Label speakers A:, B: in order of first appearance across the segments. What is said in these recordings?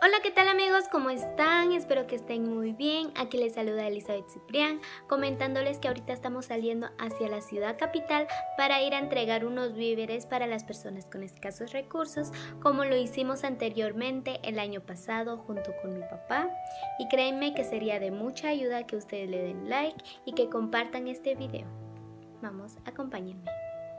A: Hola, ¿qué tal amigos? ¿Cómo están? Espero que estén muy bien. Aquí les saluda Elizabeth Ciprián, comentándoles que ahorita estamos saliendo hacia la ciudad capital para ir a entregar unos víveres para las personas con escasos recursos, como lo hicimos anteriormente el año pasado junto con mi papá. Y créanme que sería de mucha ayuda que ustedes le den like y que compartan este video. Vamos, acompáñenme.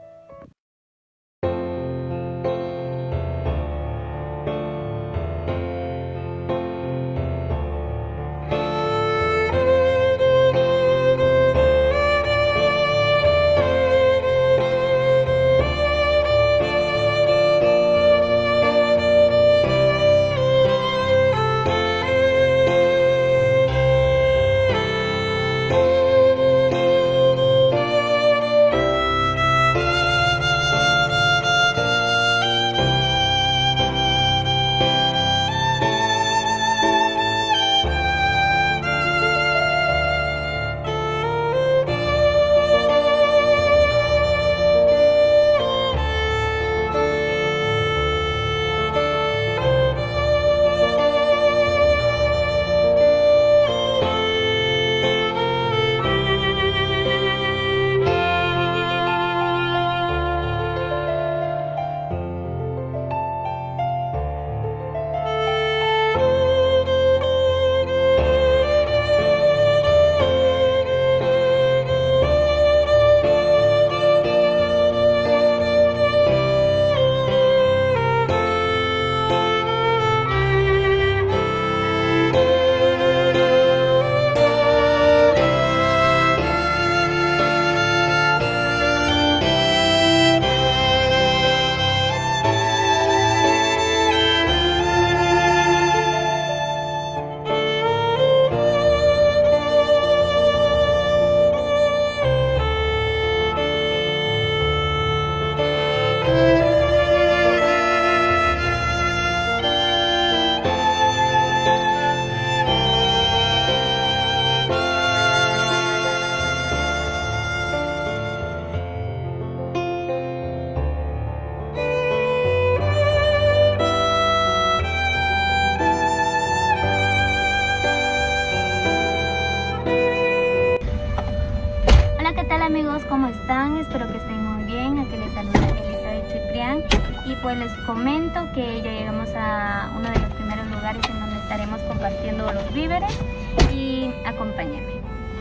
A: ¿Qué tal amigos? ¿Cómo están? Espero que estén muy bien. Aquí les saluda Elizabeth Ciprián y pues les comento que ya llegamos a uno de los primeros lugares en donde estaremos compartiendo los víveres y acompáñenme.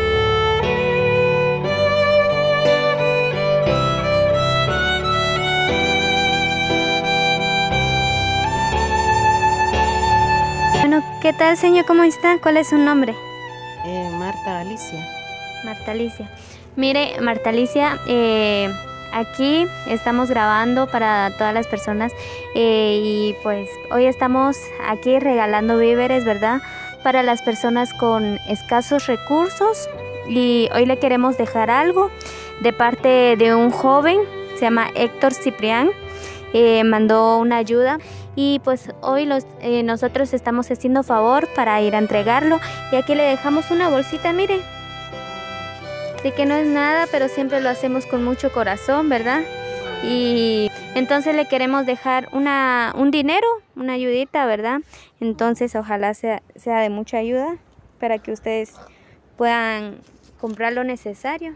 A: Bueno, ¿qué tal señor? ¿Cómo está? ¿Cuál es su nombre?
B: Marta Alicia.
A: Marta Alicia. Mire, Marta Alicia, aquí estamos grabando para todas las personas y pues hoy estamos aquí regalando víveres, ¿verdad? Para las personas con escasos recursos y hoy le queremos dejar algo de parte de un joven, se llama Héctor Ciprián, mandó una ayuda y pues hoy nosotros estamos haciendo favor para ir a entregarlo y aquí le dejamos una bolsita, mire. Así que no es nada, pero siempre lo hacemos con mucho corazón, ¿verdad? Y entonces le queremos dejar un dinero, una ayudita, ¿verdad? Entonces ojalá sea de mucha ayuda para que ustedes puedan comprar lo necesario.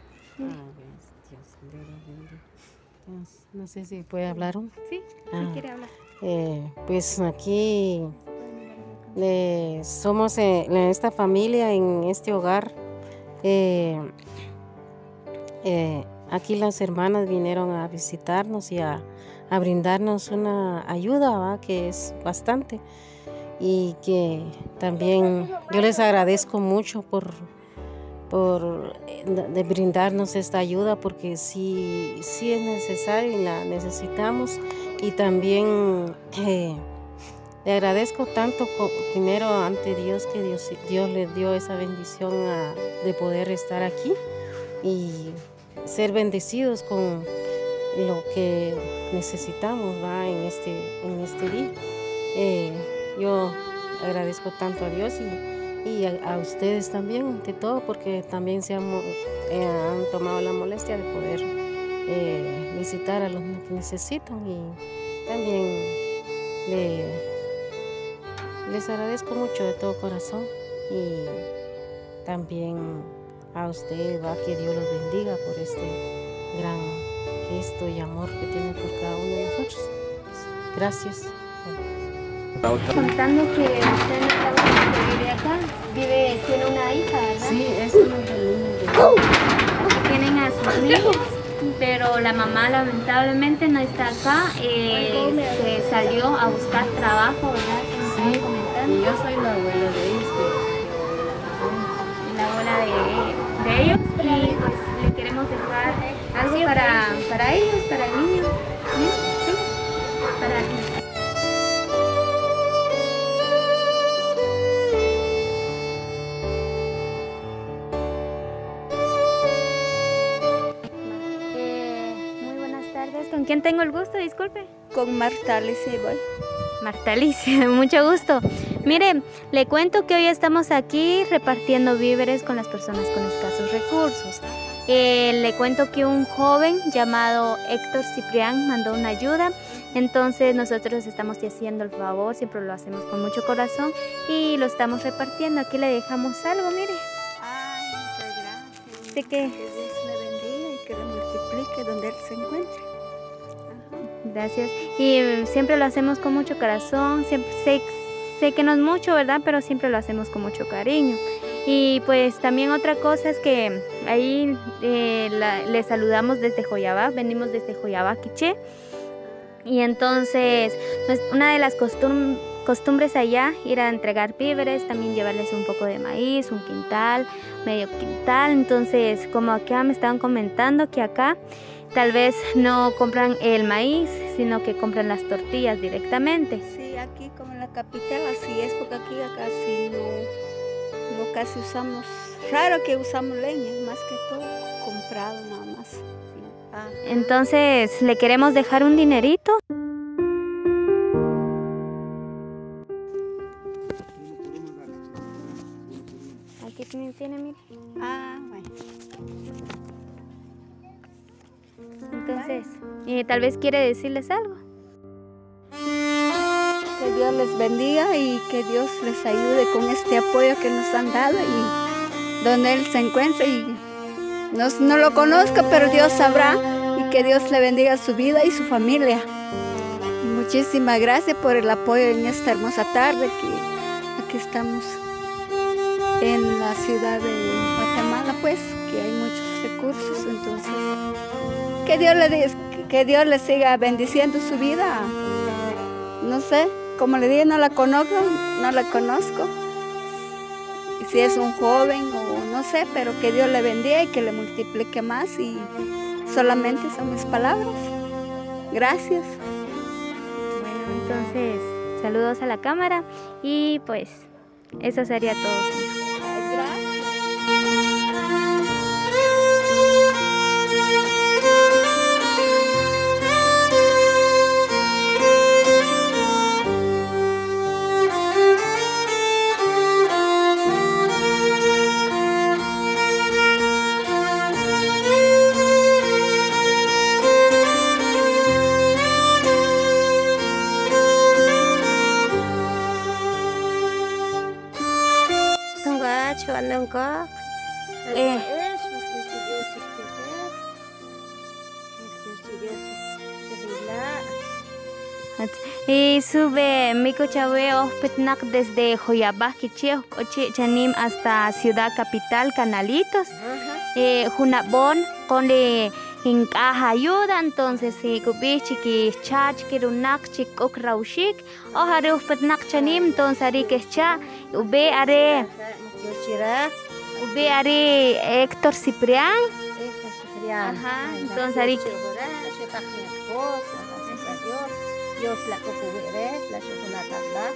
B: No sé si puede hablar.
A: Sí, si quiere hablar.
B: Pues aquí somos en esta familia, en este hogar. Aquí las hermanas vinieron a visitarnos y a brindarnos una ayuda, ¿va? Que es bastante y que también yo les agradezco mucho por brindarnos esta ayuda porque sí es necesario y la necesitamos y también le agradezco tanto primero ante Dios que Dios les dio esa bendición de poder estar aquí y ser bendecidos con lo que necesitamos, ¿va? en este día. Yo agradezco tanto a Dios y a ustedes también, ante todo, porque también han tomado la molestia de poder visitar a los que necesitan y también Les agradezco mucho de todo corazón y también a usted, va, que Dios los bendiga por este gran gesto y amor que tienen por cada uno de nosotros. Gracias.
A: Contando que usted no vive acá, tiene una hija, ¿verdad?
B: Sí, es una niña.
A: Tienen a sus hijos, pero la mamá lamentablemente no está acá, se salió a buscar trabajo, ¿verdad?
B: Sí, y yo soy la abuela de ellos.
A: La abuela de ellos, y pues le queremos dejar algo para ellos, para el niño. ¿Sí? Para ti. Muy buenas tardes. ¿Con quién tengo el gusto? Disculpe.
C: Con Marta Alicia voy.
A: Marta Alicia, mucho gusto. Mire, le cuento que hoy estamos aquí repartiendo víveres con las personas con escasos recursos. Le cuento que un joven llamado Héctor Ciprián mandó una ayuda, entonces nosotros estamos haciendo el favor, siempre lo hacemos con mucho corazón y lo estamos repartiendo. Aquí le dejamos algo, mire.
C: Ay, muchas gracias.
A: ¿De qué?
C: Que Dios le bendiga y que le multiplique donde él se encuentre.
A: Gracias. Y siempre lo hacemos con mucho corazón, siempre sé que no es mucho, ¿verdad? Pero siempre lo hacemos con mucho cariño. Y pues también otra cosa es que ahí le saludamos desde Joyabá, venimos desde Joyabá, Quiché. Y entonces una de las costumbres allá, ir a entregar víveres, también llevarles un poco de maíz, un quintal, medio quintal. Entonces, como acá me estaban comentando que acá tal vez no compran el maíz, sino que compran las tortillas directamente.
C: Sí, aquí como en la capital así es, porque aquí casi no casi usamos, raro que usamos leña, más que todo comprado nada más. Sí.
A: Entonces, le queremos dejar un dinerito. Aquí tiene, mire.
C: Bueno.
A: Entonces, tal vez quiere decirles algo.
C: Que Dios les bendiga y que Dios les ayude con este apoyo que nos han dado y donde él se encuentre y no lo conozco, pero Dios sabrá y que Dios le bendiga su vida y su familia. Y muchísimas gracias por el apoyo en esta hermosa tarde que aquí estamos en la ciudad de Guatemala, pues, que hay muchos recursos, entonces que Dios le siga bendiciendo su vida. No sé, como le dije, no la conozco. Y si es un joven o no sé, pero que Dios le bendiga y que le multiplique más y solamente son mis palabras. Gracias.
A: Bueno, entonces, saludos a la cámara y pues eso sería todo, señor.
C: Gracias.
A: Y sube Mico Chaveo Petnac desde Joyabá, Quiché, Chanim hasta Ciudad Capital, Canalitos. Junabón con le incaja ayuda, entonces kubichi ki chach kirunak chik okraushik o hare Petnac Chanim, entonces ari que cha ube are Héctor Ciprián. Ajá, entonces ari
B: Dios la copubere, la chocolate.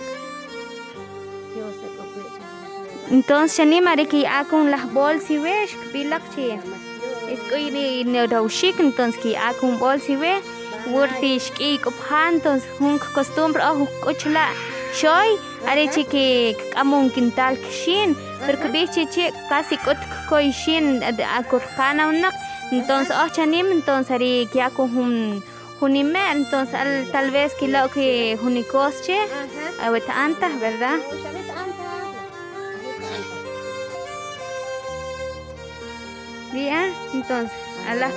A: entonces chanim ari que con las bolsas y ves bilak chi es que ni neuraushik, entonces que con bolsas y ve wurtish ki kophan, entonces un costumbre o cochla shoy ari chi que amon quintal kishin porque bichi chi casi kot koishin akurkana unak, entonces chanim, entonces ari que con Junimer, entonces tal vez que lo que Junicosche, ahorita antes, ¿verdad? Ya, entonces, a las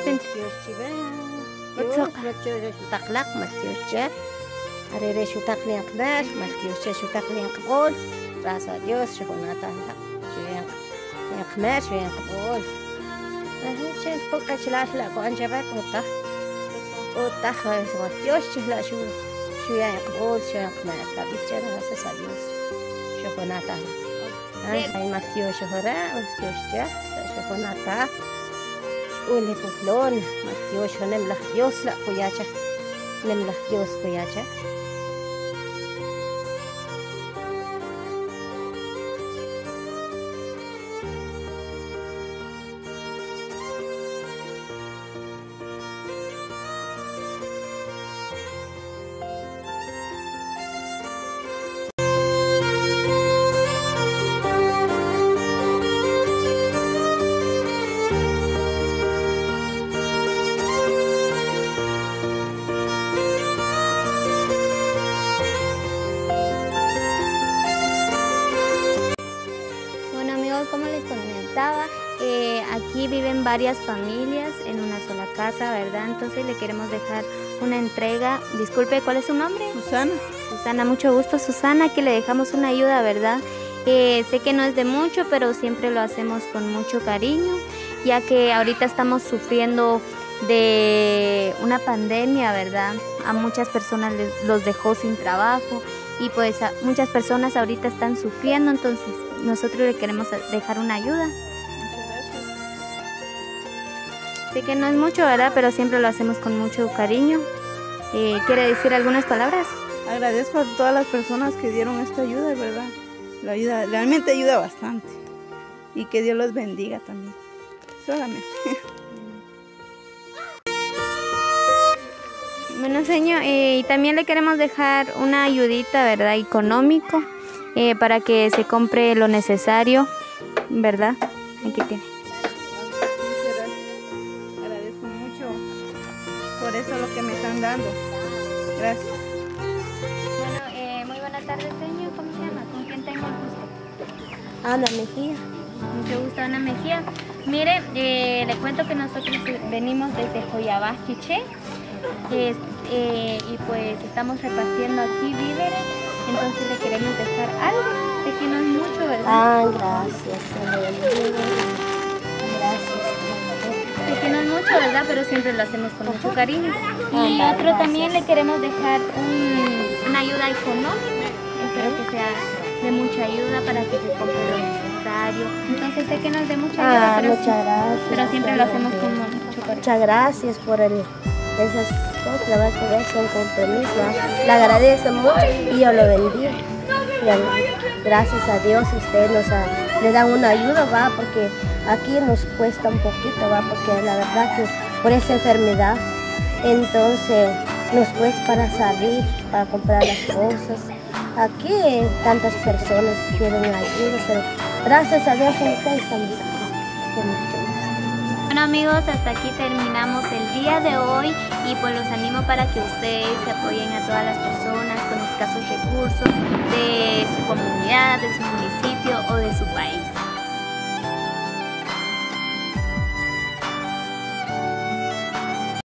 D: تقلق مستيوشة أريد شو تقلق باش مستيوشة شو تقلق قول راس ديوس شو ناتها شو ينقماش شو ينقبول شن بقى شلاش لا كو أنجبك وطخ مستيوشة لا شو ينقبول شو ينقماش لا بيشتغل راس ديوس شو ناتها هاي مستيوشة هراء مستيوشة شو ناتها قولي فلون مستيوش نملح ديوس لا كوياچا نملح ديوس كوياچا
A: Como les comentaba, aquí viven varias familias en una sola casa, ¿verdad? Entonces le queremos dejar una entrega. Disculpe, ¿cuál es su nombre?
E: Susana.
A: Susana, mucho gusto, Susana, que le dejamos una ayuda, ¿verdad? Sé que no es de mucho, pero siempre lo hacemos con mucho cariño, ya que ahorita estamos sufriendo de una pandemia, ¿verdad? A muchas personas los dejó sin trabajo y pues muchas personas ahorita están sufriendo, entonces nosotros le queremos dejar una ayuda. Sé que no es mucho, ¿verdad? Pero siempre lo hacemos con mucho cariño. ¿Quiere decir algunas palabras?
E: Agradezco a todas las personas que dieron esta ayuda, ¿verdad? La ayuda realmente ayuda bastante. Y que Dios los bendiga también. Solamente.
A: Bueno, señor, y también le queremos dejar una ayudita, ¿verdad? Económico, para que se compre lo necesario, ¿verdad? Aquí tiene.
E: Agradezco mucho por eso lo que me están dando. Gracias.
A: Bueno, muy buenas tardes, señor. ¿Cómo se llama? ¿Con quién tengo el gusto?
D: Ana Mejía.
A: Mucho gusto, Ana Mejía. Mire, le cuento que nosotros venimos desde Joyabás, Quiché. Y pues estamos repartiendo aquí víveres, entonces le queremos dejar algo. Sé que no es mucho, ¿verdad?
D: Gracias.
A: Sé que no es mucho, ¿verdad? Pero siempre lo hacemos con mucho cariño. Y otro también le queremos dejar una ayuda económica. Espero que sea de mucha ayuda para que se compre lo necesario. Entonces sé que no es de mucha ayuda, pero,
D: muchas gracias.
A: Pero siempre lo hacemos con mucho cariño.
D: Muchas gracias por esas cosas, la verdad que es un compromiso. Le agradezco mucho y yo lo bendiga. Gracias a Dios ustedes le dan una ayuda, va, porque aquí nos cuesta un poquito, va, porque la verdad que por esa enfermedad, entonces nos cuesta para salir, para comprar las cosas. Aquí tantas personas quieren ayuda, pero gracias a Dios ustedes estamos aquí. Con mucho gusto.
A: Bueno amigos, hasta aquí terminamos el día de hoy y pues los animo para que ustedes se apoyen a todas las personas con escasos recursos de su comunidad, de su municipio o de su país.